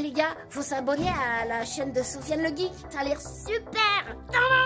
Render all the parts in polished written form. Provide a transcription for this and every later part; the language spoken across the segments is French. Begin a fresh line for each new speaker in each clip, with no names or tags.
les gars, faut s'abonner à la chaîne de Sofiane le Geek, ça a l'air super.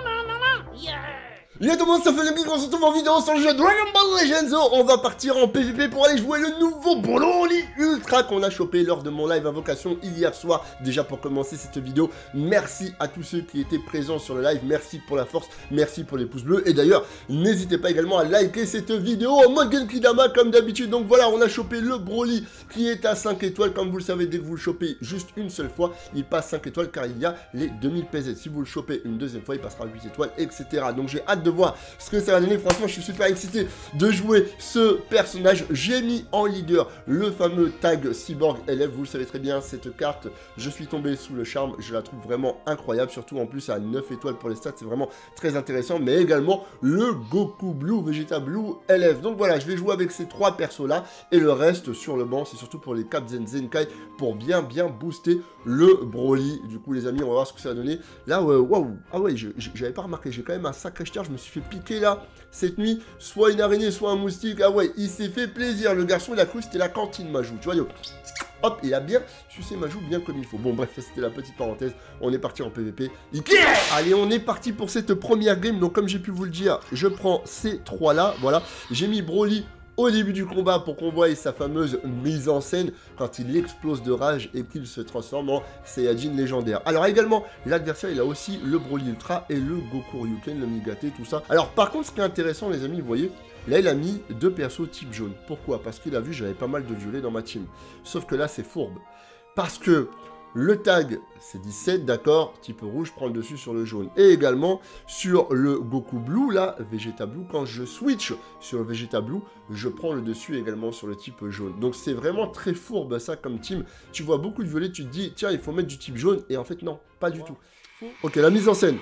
Yeah.
Yo tout le monde, ça fait le geek, on se retrouve en vidéo sur le jeu Dragon Ball Legends. On va partir en PvP pour aller jouer le nouveau Broly Ultra qu'on a chopé lors de mon live invocation hier soir. Déjà pour commencer cette vidéo, merci à tous ceux qui étaient présents sur le live, merci pour la force, merci pour les pouces bleus. Et d'ailleurs, n'hésitez pas également à liker cette vidéo en mode Genki Dama comme d'habitude. Donc voilà, on a chopé le Broly qui est à 5 étoiles. Comme vous le savez, dès que vous le chopez juste une seule fois, il passe 5 étoiles car il y a les 2000 PZ. Si vous le chopez une deuxième fois, il passera 8 étoiles, etc. Donc j'ai hâte de voir ce que ça va donner. Franchement, je suis super excité de jouer ce personnage. J'ai mis en leader le fameux tag Cyborg LF. Vous le savez très bien, cette carte, je suis tombé sous le charme. Je la trouve vraiment incroyable, surtout en plus à 9 étoiles pour les stats. C'est vraiment très intéressant. Mais également le Goku Blue, Vegeta Blue LF. Donc voilà, je vais jouer avec ces trois persos là. Et le reste sur le banc, c'est surtout pour les Captain Zenkai, pour bien booster le Broly. Du coup, les amis, on va voir ce que ça va donner. Là, waouh. Ah ouais, j'avais pas remarqué. J'ai quand même un sacré star. Je me suis fait piquer là cette nuit, soit une araignée, soit un moustique. Ah ouais, il s'est fait plaisir. Le garçon, il a cru que c'était la cantine Majou. Tu vois, yo. Hop, il a bien sucé Majou bien comme il faut. Bon, bref, ça c'était la petite parenthèse. On est parti en PvP. Allez, on est parti pour cette première game. Donc, comme j'ai pu vous le dire, je prends ces trois là. Voilà, j'ai mis Broly au début du combat pour qu'on voie sa fameuse mise en scène quand il explose de rage et qu'il se transforme en Saiyajin légendaire. Alors également, l'adversaire il a aussi le Broly Ultra et le Goku Ryuken, le Migate, tout ça. Alors par contre, ce qui est intéressant les amis, vous voyez, là il a mis deux persos type jaune. Pourquoi? Parce qu'il a vu j'avais pas mal de violets dans ma team. Sauf que là c'est fourbe. Parce que le tag, c'est 17, d'accord, type rouge prend le dessus sur le jaune. Et également, sur le Goku Blue, là, Vegeta Blue, quand je switch sur le Vegeta Blue, je prends le dessus également sur le type jaune. Donc c'est vraiment très fourbe ça comme team. Tu vois beaucoup de violets, tu te dis, tiens, il faut mettre du type jaune. Et en fait, non, pas du tout. Ok, la mise en scène.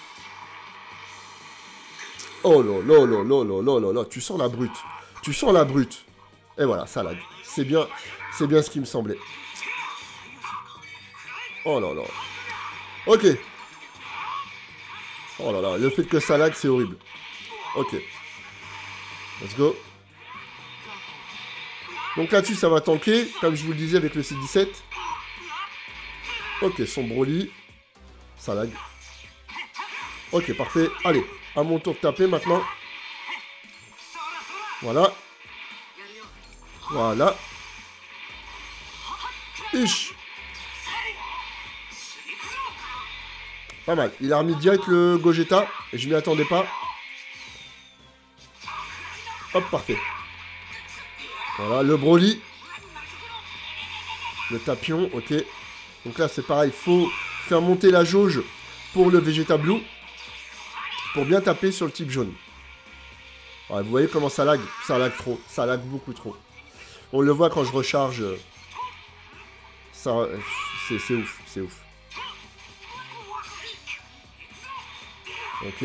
Oh là là là là là là là là, tu sens la brute. Tu sens la brute. Et voilà, ça lag. C'est bien ce qui me semblait. Oh là là. Ok. Oh là là, le fait que ça lag, c'est horrible. Ok. Let's go. Donc là-dessus, ça va tanker, comme je vous le disais avec le C17. Ok, son Broly. Ça lag. Ok, parfait. Allez, à mon tour de taper maintenant. Voilà. Voilà. Ish. Pas mal. Il a remis direct le Gogeta. Et je m'y attendais pas. Hop, parfait. Voilà, le Broly. Le Tapion, ok. Donc là, c'est pareil. Il faut faire monter la jauge pour le Vegeta Blue. Pour bien taper sur le type jaune. Ouais, vous voyez comment ça lag? Ça lag trop. Ça lag beaucoup trop. On le voit quand je recharge. Ça, c'est ouf. C'est ouf. Ok.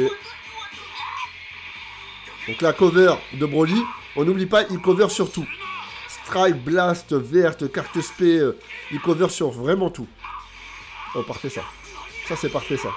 Donc la cover de Broly, on n'oublie pas, il cover sur tout. Strike, Blast, Verte, carte SP, il cover sur vraiment tout. Oh, parfait ça. Ça c'est parfait ça.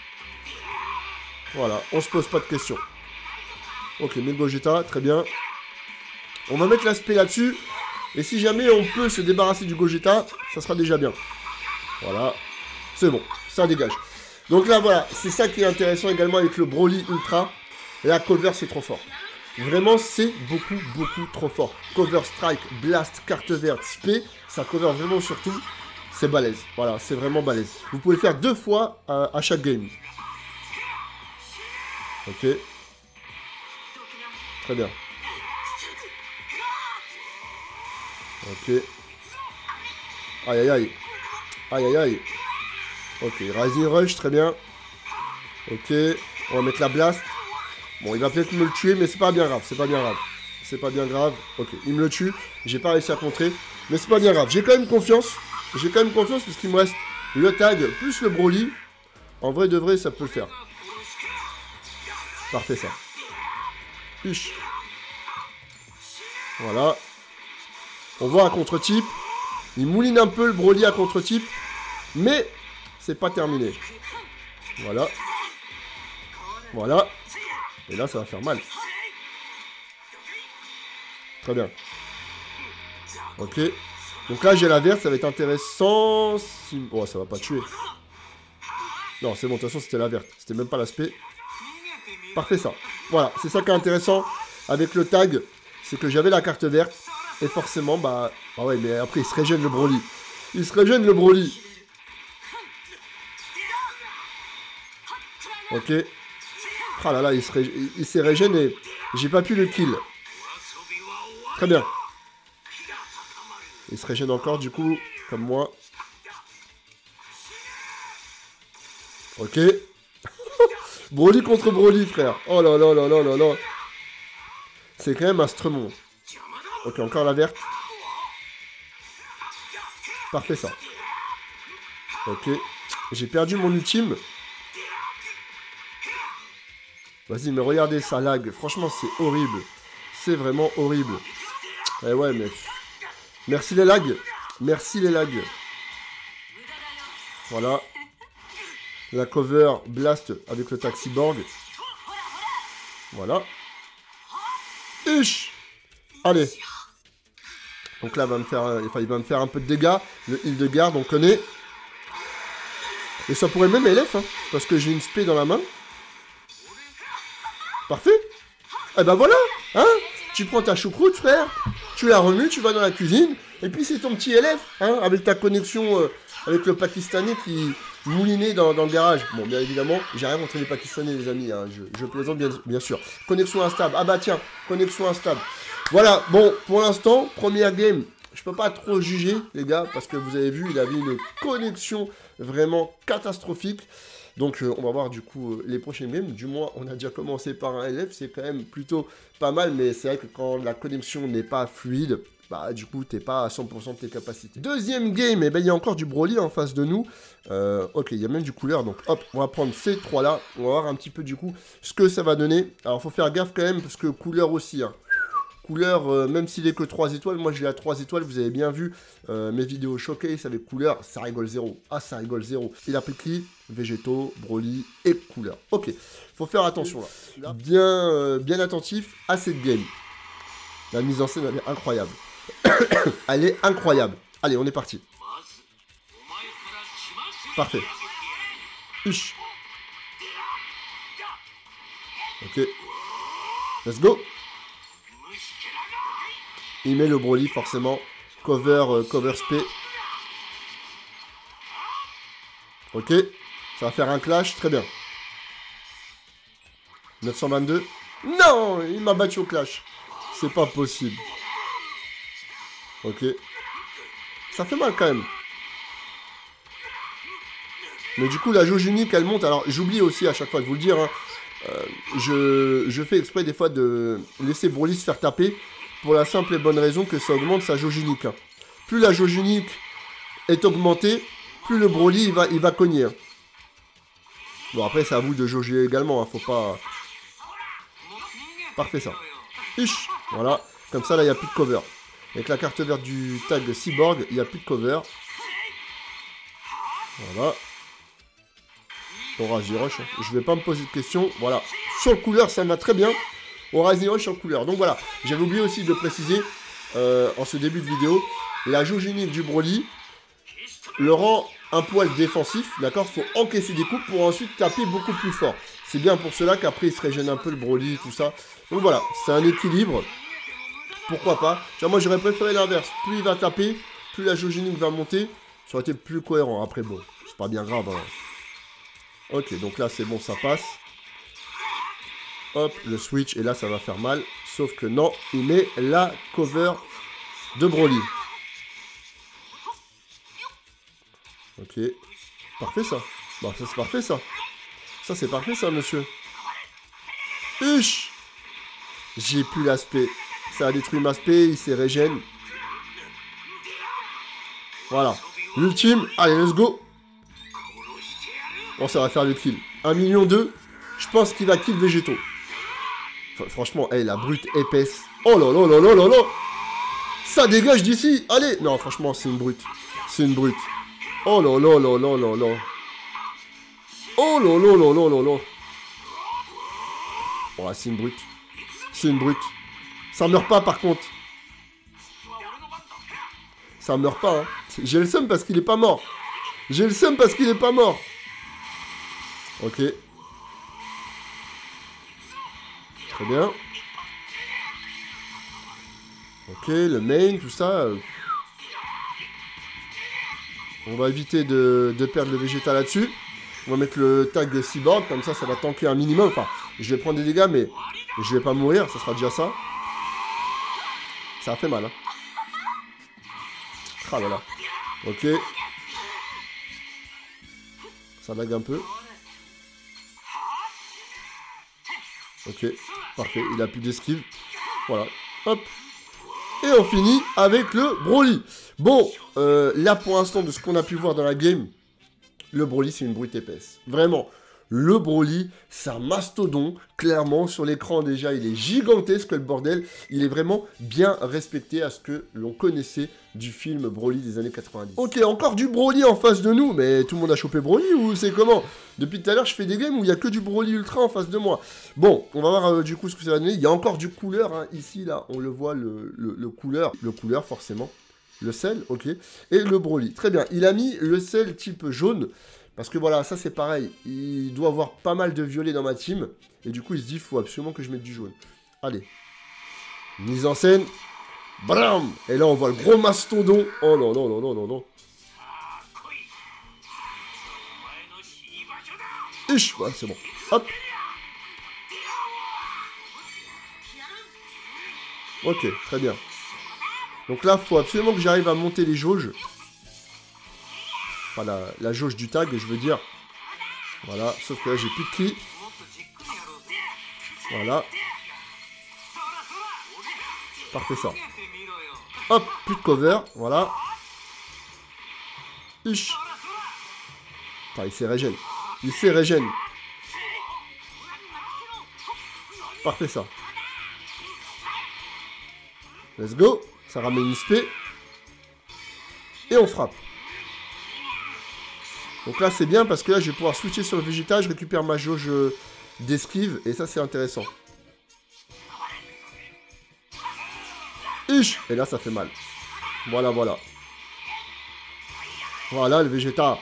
Voilà, on se pose pas de questions. Ok, mais Gogeta, très bien. On va mettre l'aspect là-dessus. Et si jamais on peut se débarrasser du Gogeta, ça sera déjà bien. Voilà. C'est bon, ça dégage. Donc là, voilà, c'est ça qui est intéressant également avec le Broly Ultra. La cover, c'est trop fort. Vraiment, c'est beaucoup trop fort. Cover, Strike, Blast, carte verte, SP, ça cover vraiment sur tout. C'est balèze. Voilà, c'est vraiment balèze. Vous pouvez le faire 2 fois à chaque game. Ok. Très bien. Ok. Aïe, aïe, aïe. Aïe, aïe, aïe. Ok, Rising Rush, très bien. Ok, on va mettre la Blast. Bon, il va peut-être me le tuer, mais c'est pas bien grave, c'est pas bien grave. C'est pas bien grave. Ok, il me le tue. J'ai pas réussi à contrer, mais c'est pas bien grave. J'ai quand même confiance. J'ai quand même confiance parce qu'il me reste le tag plus le Broly. En vrai de vrai, ça peut le faire. Parfait, ça. Huch. Voilà. On voit un contre-type. Il mouline un peu le Broly à contre-type. Mais c'est pas terminé. Voilà. Voilà. Et là, ça va faire mal. Très bien. Ok. Donc là, j'ai la verte, ça va être intéressant. Si... Oh, ça va pas tuer. Non, c'est bon, de toute façon, c'était la verte. C'était même pas l'aspect. Parfait, ça. Voilà, c'est ça qui est intéressant avec le tag. C'est que j'avais la carte verte. Et forcément, bah... Ah ouais, mais après, il se régène le Broly. Il se régène le Broly. Ok. Ah là là, il s'est régéné. J'ai pas pu le kill. Très bien. Il se régène encore, du coup, comme moi. Ok. Broly contre Broly, frère. Oh là là là là là là. C'est quand même un stremon. Ok, encore la verte. Parfait, ça. Ok. J'ai perdu mon ultime. Vas-y, mais regardez ça lag. Franchement, c'est horrible. C'est vraiment horrible. Eh ouais, mais... Merci les lags. Merci les lags. Voilà. La cover blast avec le Taxiborg. Voilà. Ish. Allez. Donc là, il va me faire un peu de dégâts. Le heal de garde, on connaît. Et ça pourrait même LF, hein, parce que j'ai une spé dans la main. Parfait. Eh ben voilà, hein. Tu prends ta choucroute, frère. Tu la remues, tu vas dans la cuisine. Et puis c'est ton petit LF, hein, avec ta connexion avec le Pakistanais qui moulinait dans le garage. Bon, bien évidemment, j'ai rien contre les Pakistanais, les amis. Hein, je plaisante bien sûr. Connexion instable. Ah bah tiens, connexion instable. Voilà, bon, pour l'instant, première game. Je peux pas trop juger, les gars, parce que vous avez vu, il avait une connexion vraiment catastrophique. Donc on va voir du coup les prochaines games. Du moins, on a déjà commencé par un LF, c'est quand même plutôt pas mal. Mais c'est vrai que quand la connexion n'est pas fluide, bah du coup, t'es pas à 100% de tes capacités. Deuxième game, et ben il y a encore du Broly en face de nous. Ok, il y a même du couleur, donc hop, on va prendre ces trois-là. On va voir un petit peu du coup ce que ça va donner. Alors, faut faire gaffe quand même, parce que couleur aussi, hein. Couleur, même s'il est que 3 étoiles, moi je l'ai à 3 étoiles, vous avez bien vu mes vidéos showcase avec couleur, ça rigole zéro. Ah, ça rigole zéro. Il a pris qui? Végétaux, Broly et couleur. Ok, faut faire attention là. Bien attentif à cette game. La mise en scène, elle est incroyable. Elle est incroyable. Allez, on est parti. Parfait. Huch. Ok. Let's go. Il met le Broly forcément. Cover spé. Ok. Ça va faire un clash. Très bien. 922. Non, il m'a battu au clash. C'est pas possible. Ok. Ça fait mal quand même. Mais du coup, la jauge unique, elle monte. Alors, j'oublie aussi à chaque fois de vous le dire. Hein. Je fais exprès des fois de laisser Broly se faire taper. Pour la simple et bonne raison que ça augmente sa jauge unique. Hein. Plus la jauge unique est augmentée, plus le Broly il va cogner. Hein. Bon, après, c'est à vous de jauger également. Hein. Faut pas... Parfait, ça. Ish. Voilà. Comme ça, là, il n'y a plus de cover. Avec la carte verte du tag Cyborg, il n'y a plus de cover. Voilà. Orage Rush. Je vais pas me poser de questions. Voilà. Sur le couleur, ça me va très bien. Orage Rush sur le couleur. Donc voilà. J'avais oublié aussi de préciser, en ce début de vidéo, la jauge unique du Broly le rend un poil défensif. D'accord. Faut encaisser des coups pour ensuite taper beaucoup plus fort. C'est bien pour cela qu'après, il se régène un peu le Broly, tout ça. Donc voilà. C'est un équilibre. Pourquoi pas. Genre, moi, j'aurais préféré l'inverse. Plus il va taper, plus la jauge unique va monter. Ça aurait été plus cohérent. Après, bon, c'est pas bien grave. Hein. Ok, donc là, c'est bon, ça passe. Hop, le switch. Et là, ça va faire mal. Sauf que non, il met la cover de Broly. Ok. Parfait, ça. Bon, ça, c'est parfait, ça. Ça, c'est parfait, ça, monsieur. Huch! J'ai plus l'aspect. Ça a détruit ma spé, il s'est régène. Voilà. L'ultime. Allez, let's go. Bon, ça va faire le kill. 1,2 million. Je pense qu'il va kill végétaux. Franchement, hey, la brute épaisse. Oh là là là là là là. Ça dégage d'ici. Allez. Non, franchement, c'est une brute. C'est une brute. Oh là là là là là là. Oh là là là là là là. Oh, c'est une brute. C'est une brute. Ça meurt pas par contre. Ça meurt pas, hein. J'ai le seum parce qu'il est pas mort. J'ai le seum parce qu'il est pas mort. Ok. Très bien. Ok, le main, tout ça. On va éviter de perdre le Vegeta là-dessus. On va mettre le tag de Cyborg, comme ça va tanker un minimum. Enfin, je vais prendre des dégâts, mais je vais pas mourir, ça sera déjà ça. Ça a fait mal, hein. Ah là là. Ok. Ça lag un peu. Ok, parfait, il a plus d'esquive. Voilà, hop. Et on finit avec le Broly. Bon, là pour l'instant, de ce qu'on a pu voir dans la game, le Broly c'est une brute épaisse. Vraiment, le Broly, c'est un mastodon. Clairement, sur l'écran déjà, il est gigantesque le bordel. Il est vraiment bien respecté à ce que l'on connaissait du film Broly des années 90. Ok, encore du Broly en face de nous. Mais tout le monde a chopé Broly ou c'est comment? Depuis tout à l'heure, je fais des games où il n'y a que du Broly Ultra en face de moi. Bon, on va voir du coup ce que ça va donner. Il y a encore du couleur, hein. Ici, là, on le voit, le couleur. Le couleur, forcément. Le sel, ok. Et le Broly. Très bien. Il a mis le sel type jaune. Parce que voilà, ça c'est pareil. Il doit avoir pas mal de violet dans ma team. Et du coup, il se dit, il faut absolument que je mette du jaune. Allez. Mise en scène. Bram! Et là, on voit le gros mastodon. Oh non, non, non, non, non, non. Ish, ouais, c'est bon. Hop. Ok, très bien. Donc là, il faut absolument que j'arrive à monter les jauges. Enfin, la jauge du tag, je veux dire. Voilà, sauf que là, j'ai plus de cri. Voilà. Parfait, ça. Hop, plus de cover, voilà. Ish. Enfin, il s'est régène. Il s'est régène. Parfait, ça. Let's go. Ça ramène une spé. Et on frappe. Donc là, c'est bien parce que là, je vais pouvoir switcher sur le Vegeta. Je récupère ma jauge d'esquive. Et ça, c'est intéressant. Ish. Et là, ça fait mal. Voilà, voilà. Voilà, le Vegeta.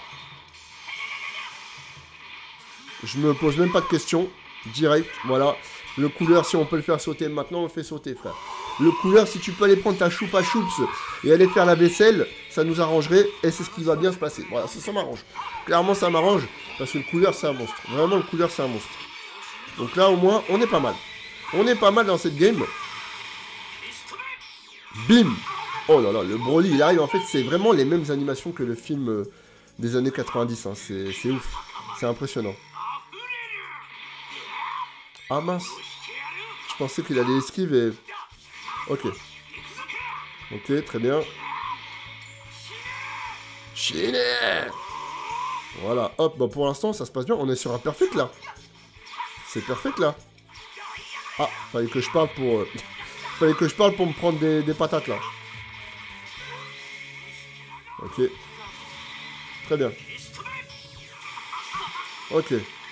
Je me pose même pas de questions. Direct, voilà. Le couleur, si on peut le faire sauter maintenant, on le fait sauter, frère. Le couleur, si tu peux aller prendre ta choupa choups et aller faire la vaisselle, ça nous arrangerait. Et c'est ce qui va bien se passer. Voilà, ça m'arrange. Clairement, ça m'arrange. Parce que le couleur, c'est un monstre. Vraiment, le couleur, c'est un monstre. Donc là, au moins, on est pas mal. On est pas mal dans cette game. Bim! Oh là là, le Broly, il arrive. En fait, c'est vraiment les mêmes animations que le film des années 90. Hein. C'est ouf. C'est impressionnant. Ah mince. Je pensais qu'il allait esquive et... Ok. Ok, très bien. Chine. Voilà, hop, bah pour l'instant ça se passe bien. On est sur un perfect là. C'est perfect là. Ah, fallait que je parle pour... fallait que je parle pour me prendre des patates là. Ok. Très bien. Ok.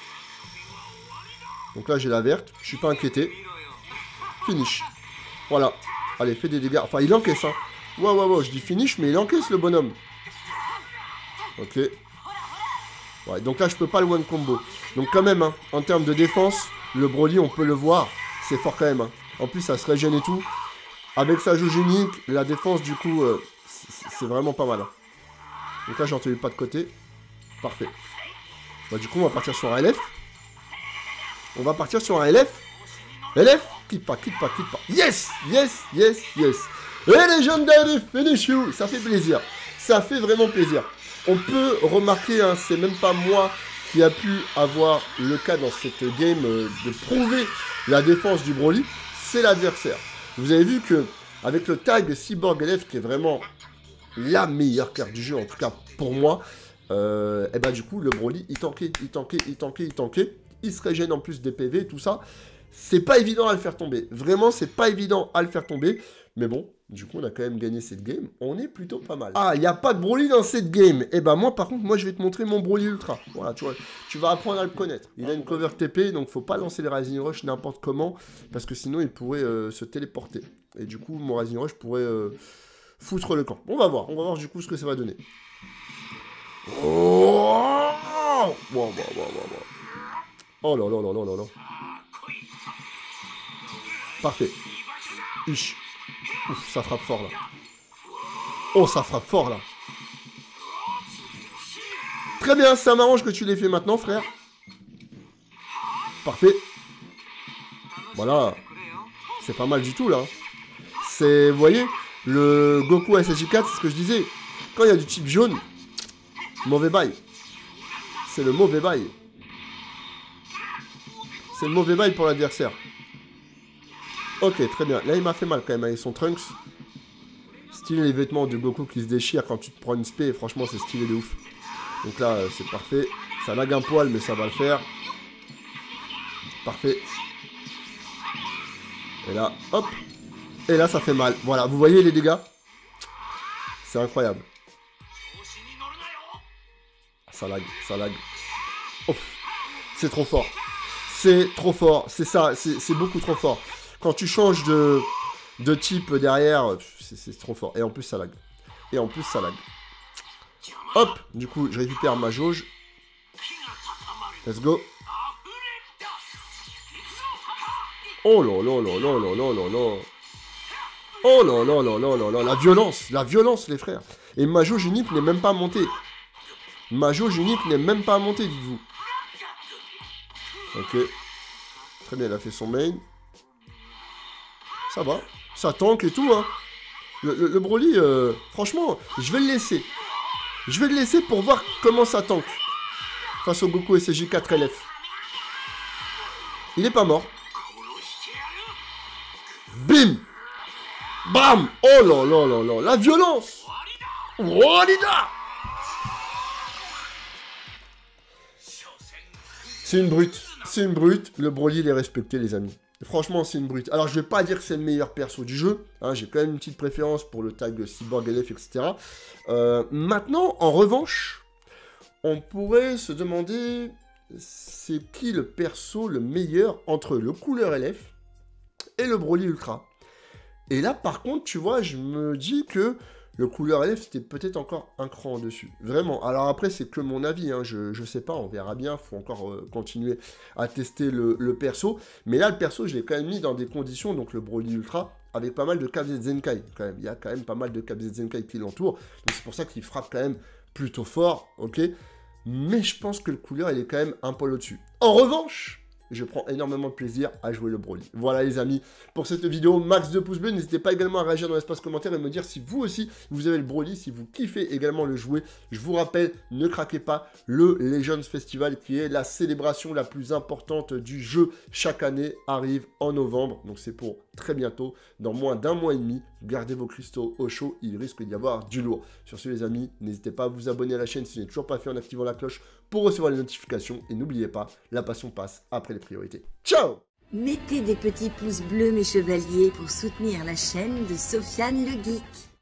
Donc là j'ai la verte. Je suis pas inquiété. Finish. Voilà. Allez, fais des dégâts. Enfin, il encaisse, hein. Ouais, je dis finish, mais il encaisse, le bonhomme. Ok. Ouais, donc là, je peux pas le one combo. Donc quand même, hein, en termes de défense, le Broly, on peut le voir. C'est fort quand même, hein. En plus, ça se régène et tout. Avec sa jauge unique, la défense, du coup, c'est vraiment pas mal. Hein. Donc là, j'ai entendu pas de côté. Parfait. Bah, du coup, on va partir sur un LF. On va partir sur un LF. LF, quitte pas, quitte pas, quitte pas. Yes, yes, yes, yes. Et Legendary Finish You. Ça fait plaisir. Ça fait vraiment plaisir. On peut remarquer, hein, c'est même pas moi qui a pu avoir le cas dans cette game de prouver la défense du Broly. C'est l'adversaire. Vous avez vu que avec le tag Cyborg LF, qui est vraiment la meilleure carte du jeu, en tout cas pour moi, et bah du coup, le Broly, il tankait. Il se régène en plus des PV et tout ça. C'est pas évident à le faire tomber. Vraiment, c'est pas évident à le faire tomber. Mais bon, du coup, on a quand même gagné cette game. On est plutôt pas mal. Ah, il n'y a pas de Broly dans cette game. Et ben moi, par contre, moi, je vais te montrer mon Broly Ultra. Voilà, tu vois, tu vas apprendre à le connaître. Il a une cover TP, donc faut pas lancer les Rising Rush n'importe comment. Parce que sinon, il pourrait se téléporter. Et du coup, mon Rising Rush pourrait foutre le camp. On va voir du coup ce que ça va donner. Oh, oh là là là là là là. Parfait. Ish. Ouf, ça frappe fort là. Oh, ça frappe fort là. Très bien, ça m'arrange que tu l'aies fait maintenant, frère. Parfait. Voilà. C'est pas mal du tout là. C'est, vous voyez, le Goku SSJ4, c'est ce que je disais. Quand il y a du type jaune, mauvais bail. C'est le mauvais bail. C'est le mauvais bail pour l'adversaire. Ok, très bien. Là, il m'a fait mal quand même avec son Trunks. Stylé les vêtements de Goku qui se déchirent quand tu te prends une spé. Franchement, c'est stylé de ouf. Donc là, c'est parfait. Ça lag un poil, mais ça va le faire. Parfait. Et là, hop. Et là, ça fait mal. Voilà, vous voyez les dégâts? C'est incroyable. Ça lag, ça lag. Oh, c'est trop fort. C'est trop fort. C'est ça, c'est beaucoup trop fort. Quand tu changes de type derrière, c'est trop fort. Et en plus, ça lag. Et en plus, ça lag. Hop, du coup, je récupère ma jauge. Let's go. Oh là là là là là là là là. Oh là là là là là là. La violence, les frères. Et ma jauge unique n'est même pas montée. Ma jauge unique n'est même pas montée, dites-vous. Ok. Très bien, il a fait son main. Ça va. Ça tank et tout, hein. Le Broly, franchement, je vais le laisser. Je vais le laisser pour voir comment ça tank. Face au Goku SSJ4 LF. Il est pas mort. Bim. Bam. Oh là là là là. La violence. Walida. C'est une brute. C'est une brute. Le Broly, il est respecté, les amis. Franchement, c'est une brute. Alors, je vais pas dire que c'est le meilleur perso du jeu. Hein, j'ai quand même une petite préférence pour le tag Cyborg LF, etc. Maintenant, en revanche, on pourrait se demander c'est qui le perso le meilleur entre le couleur LF et le Broly Ultra. Et là, par contre, tu vois, je me dis que le couleur LF, c'était peut-être encore un cran en dessus. Vraiment. Alors après, c'est que mon avis, hein. Je sais pas, on verra bien. Faut encore continuer à tester le perso. Mais là, le perso, je l'ai quand même mis dans des conditions, donc le Broly Ultra, avec pas mal de KZ Zenkai, quand même. Il y a quand même pas mal de KZ Zenkai qui l'entourent. Donc c'est pour ça qu'il frappe quand même plutôt fort, ok. Mais je pense que le couleur, il est quand même un poil au-dessus. En revanche, je prends énormément de plaisir à jouer le Broly. Voilà les amis, pour cette vidéo, max de pouces bleus. N'hésitez pas également à réagir dans l'espace commentaire et me dire si vous aussi, vous avez le Broly, si vous kiffez également le jouer. Je vous rappelle, ne craquez pas, le Legends Festival, qui est la célébration la plus importante du jeu chaque année, arrive en novembre. Donc c'est pour très bientôt, dans moins d'un mois et demi. Gardez vos cristaux au chaud, il risque d'y avoir du lourd. Sur ce les amis, n'hésitez pas à vous abonner à la chaîne si ce n'est toujours pas fait en activant la cloche pour recevoir les notifications. Et n'oubliez pas, la passion passe après les priorités. Ciao!
Mettez des petits pouces bleus mes chevaliers pour soutenir la chaîne de Sofiane le Geek.